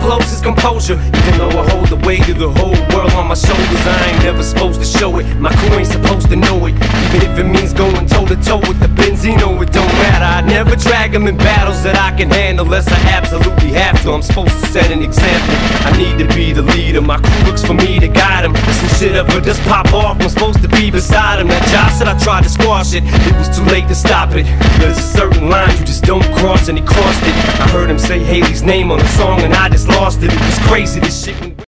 closest composure. Even though I hold the weight of the whole world on my shoulders, I ain't never supposed to show it. My crew ain't supposed to know it. Even if it means going toe to toe with the Benzino, it don't matter. I never drag them in battles that I can handle unless I absolutely have to. I'm supposed to set an example. I need to be the leader. My crew looks for me to guide them. If some shit ever just pop off, I'm supposed to be beside him. That Josh said I tried to squash it. It was too late to stop it. There's a certain line you just don't cross, and he crossed it. I heard him say Haley's name on the song and I just lost it. It was crazy, this shit.